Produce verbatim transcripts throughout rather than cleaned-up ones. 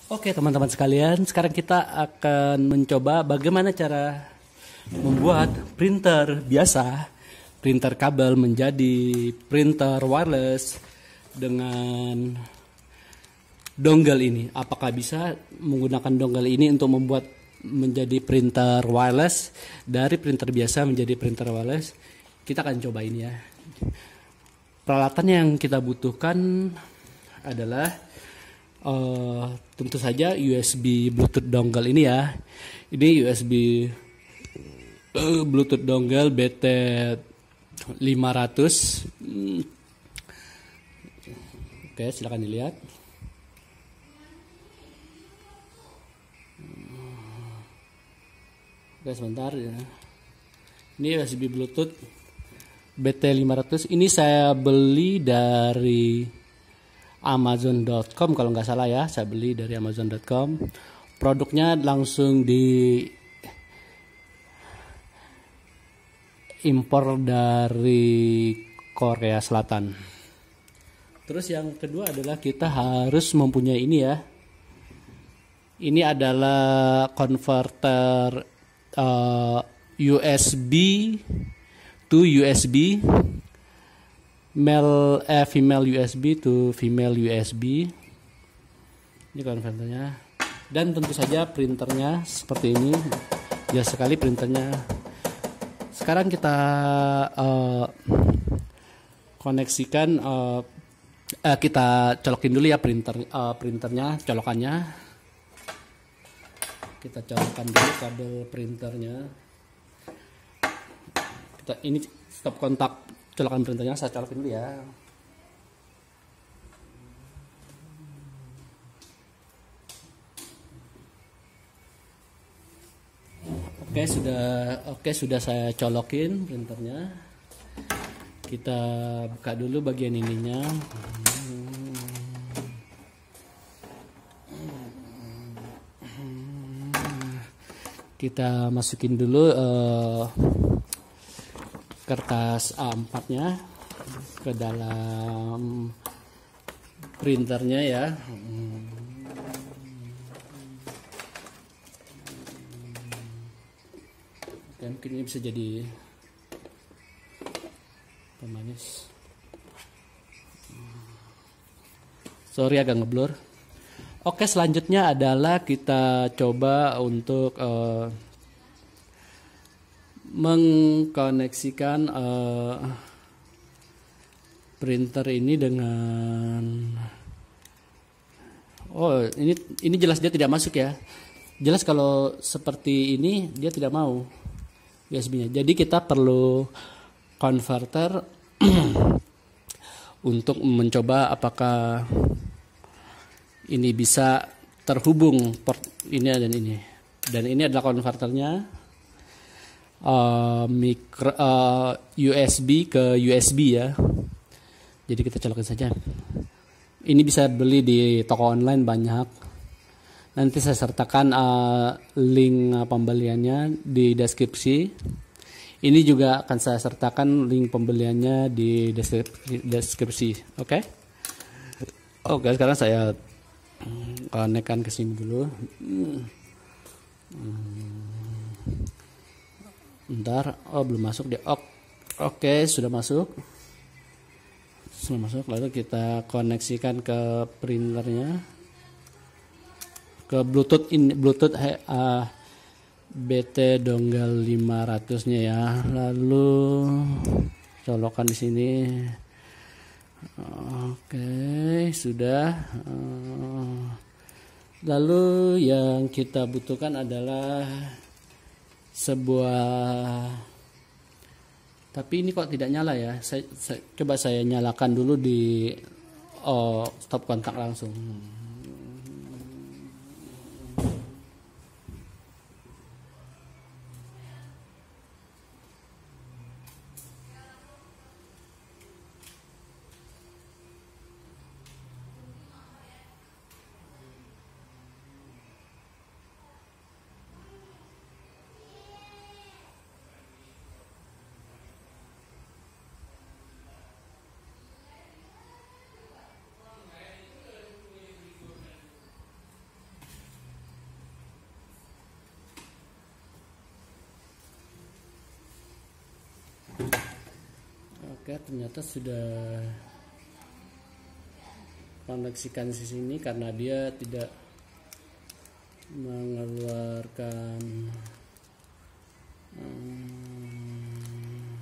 Oke teman-teman sekalian, sekarang kita akan mencoba bagaimana cara membuat printer biasa, printer kabel menjadi printer wireless dengan dongle ini. Apakah bisa menggunakan dongle ini untuk membuat menjadi printer wireless dari printer biasa menjadi printer wireless? Kita akan coba ini ya. Peralatan yang kita butuhkan adalah Uh, tentu saja U S B Bluetooth dongle ini ya. Ini U S B uh, Bluetooth dongle B T lima ratus. Hmm. Oke, silakan dilihat. Oke, sebentar ya. Ini U S B Bluetooth B T lima ratus. Ini saya beli dari Amazon dot com kalau nggak salah ya, saya beli dari Amazon dot com. Produknya langsung di impor dari Korea Selatan. Terus yang kedua adalah kita harus mempunyai ini ya. Ini adalah converter uh, U S B to U S B. Male eh, female U S B to female U S B. Ini konverternya. Dan tentu saja printernya seperti ini. Jelas sekali printernya. Sekarang kita uh, koneksikan, uh, uh, kita colokin dulu ya printer uh, printernya, colokannya. Kita colokkan dulu kabel printernya. Kita ini stop kontak colokan printernya, saya colokin dulu ya. Oke, sudah oke sudah saya colokin printernya. Kita buka dulu bagian ininya. Kita masukin dulu uh, kertas A empat nya ke dalam printernya ya. Oke, mungkin ini bisa jadi pemanis. Sorry agak ngeblur. Oke, selanjutnya adalah kita coba untuk uh, mengkoneksikan uh, printer ini dengan oh ini ini jelas dia tidak masuk ya. Jelas kalau seperti ini dia tidak mau U S B-nya. Jadi kita perlu converter untuk mencoba apakah ini bisa terhubung port ini dan ini. Dan ini adalah konverternya. Uh, micro, uh, U S B ke U S B ya. Jadi kita colokin saja. Ini bisa beli di toko online banyak. Nanti saya sertakan uh, link pembeliannya di deskripsi. Ini juga akan saya sertakan link pembeliannya di deskripsi. deskripsi. Oke. Okay? Oke, okay, sekarang saya konekkan ke sini dulu. Hmm. Bentar, oh belum masuk deh. Oke, okay, sudah masuk. Sudah masuk. Lalu kita koneksikan ke printernya, ke Bluetooth ini, Bluetooth uh, B T dongle lima ratus-nya ya. Lalu colokan di sini. Oke, okay, sudah. Uh, lalu yang kita butuhkan adalah sebuah, tapi ini kok tidak nyala ya. Saya, saya coba saya nyalakan dulu di oh, stop kontak langsung. Oke, ternyata sudah koneksikan di sini karena dia tidak mengeluarkan hmm,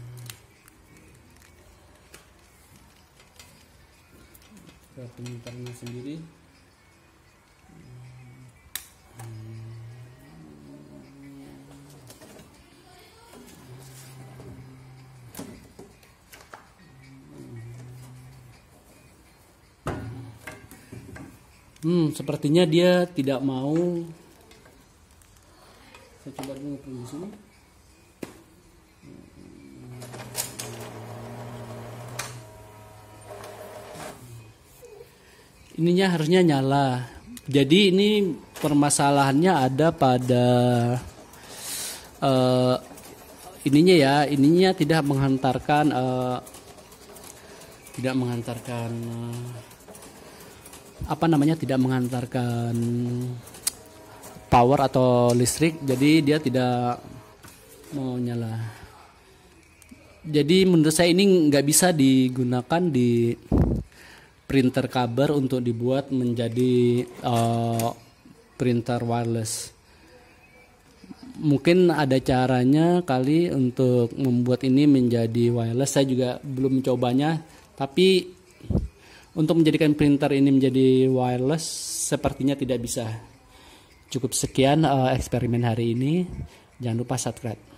ke penyimpanannya sendiri. Hmm, sepertinya dia tidak mau. Saya coba dulu di sini. Ininya harusnya nyala. Jadi ini permasalahannya ada pada uh, ininya ya. Ininya tidak menghantarkan, uh, tidak menghantarkan. Uh, apa namanya tidak menghantarkan power atau listrik, jadi dia tidak mau nyala. Jadi menurut saya ini nggak bisa digunakan di printer kabel untuk dibuat menjadi uh, printer wireless. Mungkin ada caranya kali untuk membuat ini menjadi wireless, saya juga belum mencobanya, tapi untuk menjadikan printer ini menjadi wireless sepertinya tidak bisa. Cukup sekian uh, eksperimen hari ini. Jangan lupa subscribe.